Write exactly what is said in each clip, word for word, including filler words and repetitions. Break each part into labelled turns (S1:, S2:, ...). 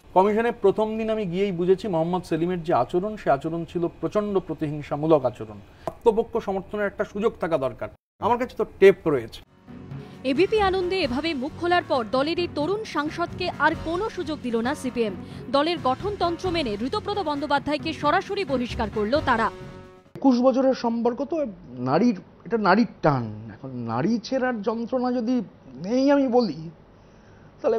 S1: কমিশনে প্রথম দিন আমি গিয়েই বুঝেছি মোহাম্মদ সেলিমের যে আচরণ, সে আচরণ ছিল প্রচন্ড প্রতিহিংসামূলক আচরণ। আত্মপক্ষ সমর্থনের একটা সুযোগ থাকা দরকার। আমার কাছে তো টেপ রয়েছে।
S2: এবিপি আনন্দে এভাবে মুখ খোলার পর দলের এই তরুণ সাংসদকে আর কোনো সুযোগ দিল না সিপিএম। দলের গঠনতন্ত্র মেনে ঋতব্রত বন্দ্যোপাধ্যায়কে সরাসরি বহিষ্কার করল তারা।
S3: একুশ বছরের সম্পর্ক তো নারীর, এটা নারীর টান। এখন নারী ছেঁড়ার যন্ত্রণা যদি নেই আমি বলি, তাহলে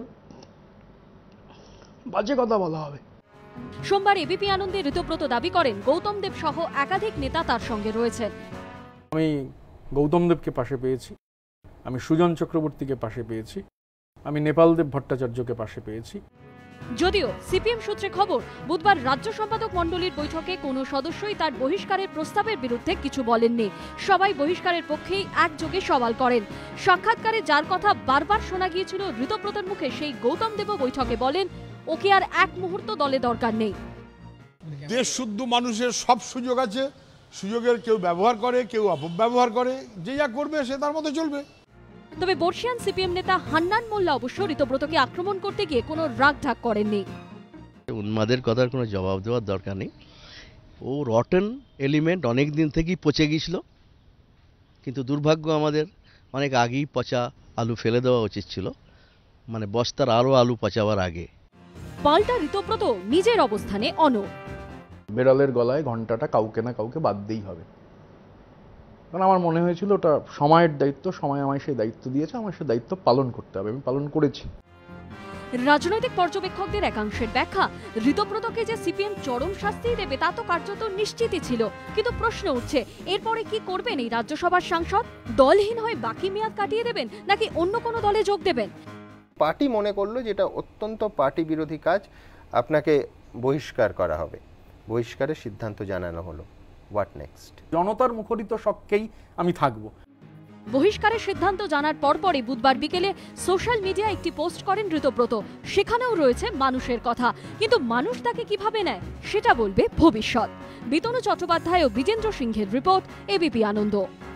S3: বাজে কথা বলা হবে।
S2: সোমবার এবিপি আনন্দে ঋতব্রত দাবি করেন গৌতম দেব সহ একাধিক নেতা তার সঙ্গে রয়েছেন।
S1: আমি গৌতম দেবকে পাশে পেয়েছি, আমি সুজন চক্রবর্তীকে পাশে পেয়েছি, আমি নেপাল দেব ভট্টাচার্যকে পাশে পেয়েছি।
S2: যদিও সিপিএম সূত্রে খবর, বুধবার রাজ্য সম্পাদক মণ্ডলীর বৈঠকে কোনো সদস্যই তার বহিষ্কারের প্রস্তাবের বিরুদ্ধে কিছু বলেননি। সবাই বহিষ্কারের পক্ষেই একযোগে সওয়াল করেন। সাক্ষাৎকারে যার কথা বারবার শোনা গিয়েছিল ঋতব্রতর মুখে, সেই গৌতম দেব বৈঠকে বলেন ওকে আর এক মুহূর্ত দলে দরকার নেই।
S4: দেশ শুদ্ধ মানুষের সব সুযোগ আছে, সুযোগের কেউ ব্যবহার করে, কেউ অপব্যবহার করে, যে যা করবে সে তার মতো চলবে।
S2: তবে বর্ষিয়ান সিপিএম নেতা হান্নান মোল্লা অবশ্য ঋতব্রতকে আক্রমণ করতে গিয়ে কোনো রাগ ঢাক করেননি।
S5: উন্মাদের কথার কোনো জবাব দেওয়ার দরকার নেই। ও রটেন এলিমেন্ট অনেক দিন থেকেই পচে গিয়েছিল, কিন্তু দুর্ভাগ্য আমাদের অনেক আগেই পচা আলু ফেলে দেওয়া উচিত ছিল, মানে বস্তার আরও আলু পচাবার আগে।
S2: পাল্টা ঋতব্রত নিজের অবস্থানে অনড়।
S3: বেড়ালের গলায় ঘন্টাটা কাউকে না কাউকে বাঁধতেই হবে। কারণ আমার মনে হয়েছিল ওটা সময়ের দায়িত্ব, সময় আমায় সেই দায়িত্ব দিয়েছে, আমার সেই দায়িত্ব পালন করতে হবে, আমি পালন করেছি।
S2: রাজনৈতিক পর্যবেক্ষকদের একাংশের ব্যাখ্যা, ঋতব্রতকে যে সিপিএম চরম শাস্তি দেবে তা তো কার্যত নিশ্চিতই ছিল। কিন্তু প্রশ্ন উঠছে, এরপরে কি করবেন এই রাজ্যসভার সাংসদ? দলহীন হয়ে বাকি মেয়াদ কাটিয়ে দেবেন, নাকি অন্য কোনো দলে যোগ দেবেন?
S6: পার্টি মনে করলো যেটা অত্যন্ত পার্টি বিরোধী কাজ, আপনাকে বহিষ্কার করা হবে। বহিষ্কারের সিদ্ধান্ত জানানো হলো। What next?
S1: জনতার মুখরিত শখকেই আমি থাকবো।
S2: বহিষ্কারের সিদ্ধান্ত জানার পরপরই বুধবার বিকেলে সোশ্যাল মিডিয়া একটি পোস্ট করেন ঋতব্রত। সেখানেও রয়েছে মানুষের কথা, কিন্তু মানুষ তাকে কিভাবে নেয় সেটা বলবে ভবিষ্যৎ। বিতনু চট্টোপাধ্যায় ও বিজেন্দ্র সিংহের রিপোর্ট, এবিপি আনন্দ।